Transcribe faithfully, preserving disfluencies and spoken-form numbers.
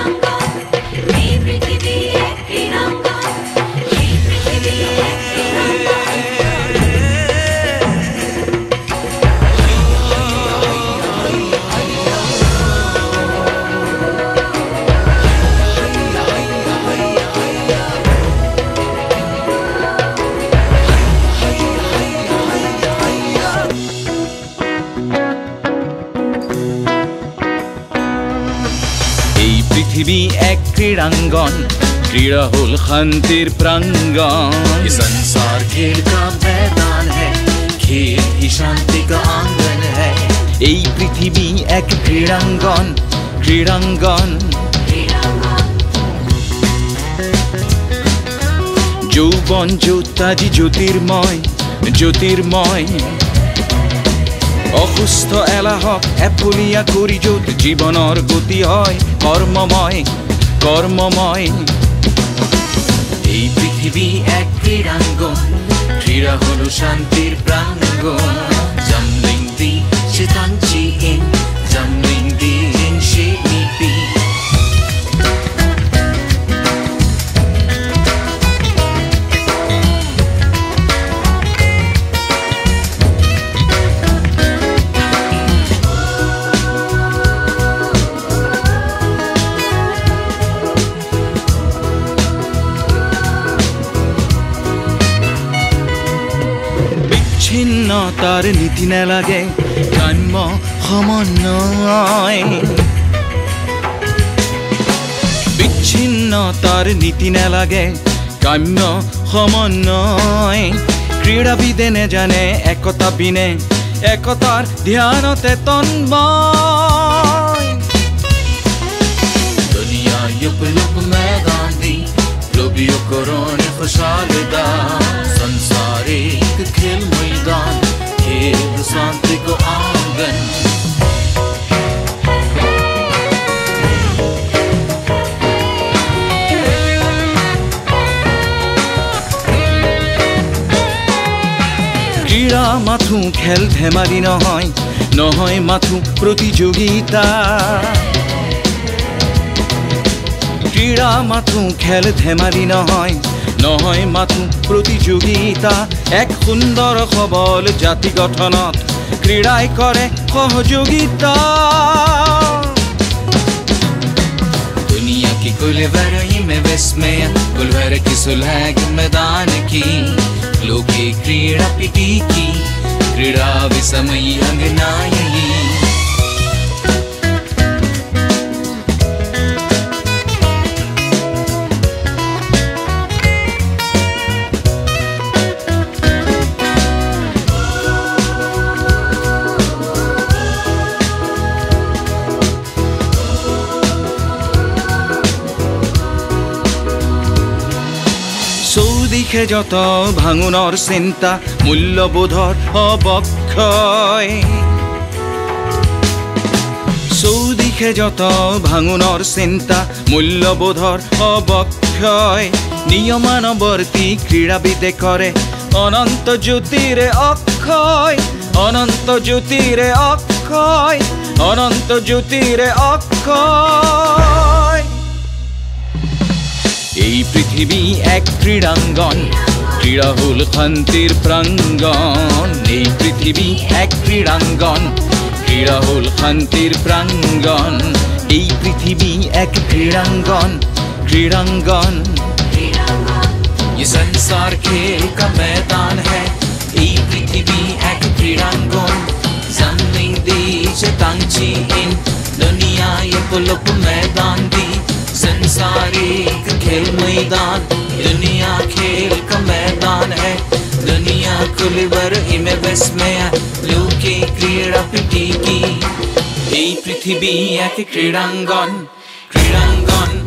পৃথিবী এক ক্রীড়াঙ্গন, ক্রীড়া হল শান্তির প্রাঙ্গণ। ये संसार खेल का मैदान है, खेल ही शांति का आंगन है। এই পৃথিবী এক ক্রীড়াঙ্গন, ক্রীড়াঙ্গন। যৌবন জ্যোতাজি জ্যোতির্ময়, জ্যোতির্ময়। অসুস্থ এলাহক এফুলিয়া কৰি য'ত জীৱনৰ গতি হয় কৰ্মময়, কৰ্মময়। এই পৃথিবী এক ক্রীড়াঙ্গন, ক্রীড়া হলো শান্তির প্রাঙ্গণ। জামলিং দি চিতাঞ্চি ইন, জামলিং দি ইন শিপি। বিচ্ছিন্নতার নীতি নালাগে, কাম্য সমন্বয়। বিচ্ছিন্নতার নীতি নালাগে, কাম্য সমন্বয়। ক্ৰীড়াবিদে নেজানে একতা বিনে, একতাৰ ধ্যানতে তন্ময়। दुनिया युग युग मैदान दी, लोबियों को रोने खुशालदा। संसार एक खेल मैदान, खेल शांति को आंगन। ক্ৰীড়া মাথো খেল ধেমালি নহয়, নহয় মাথো প্ৰতিযোগিতা। ক্ৰীড়া মাথো খেল ধেমালি নহয়, নহয় মাথো প্ৰতিযোগিতা। এক সুন্দৰ সবল জাতি গঠনত ক্ৰীড়াই কৰে সহযোগিতা। दुनिया की कुल वरई में विस्मय, कुल वर की सुलह मैदान की। लोके क्रीड़ा पिटी की, क्रीड़ा विसमयी अंगनाई। চৌদিশে যত ভাঙোনৰ চিন্তা, মূল্যবোধৰ অৱক্ষয়। চৌদিশে যত ভাঙোনৰ চিন্তা, মূল্যবোধৰ অৱক্ষয়। নিয়মানুৱৰ্তী ক্ৰীড়াবিদে কৰে অনন্ত জ্যোতিৰে অক্ষয়, অনন্ত জ্যোতিৰে অক্ষয়, অনন্ত জ্যোতিৰে অক্ষয়। এই পৃথিবী এক ক্রীড়াঙ্গন, ক্রীড়া হল শান্তির প্রাঙ্গণ। এই পৃথিবী এক ক্রীড়াঙ্গন, ক্রীড়া হল শান্তির প্রাঙ্গণ। এই পৃথিবী এক ক্রীড়াঙ্গন, ক্রীড়াঙ্গন। ये संसार खेल का मैदान है, এই পৃথিবী এক ক্রীড়াঙ্গন। জামলিং দি চিতাঞ্চি ইন, दुनिया ये पुलप मैदान दी। संसार एक खेल मैदान, दुनिया खेल का मैदान है। दुनिया कुलवर इमे विस्मय, लोके क्रीड़ा पिटी की। এই পৃথিবী এক ক্রীড়াঙ্গন, ক্রীড়াঙ্গন।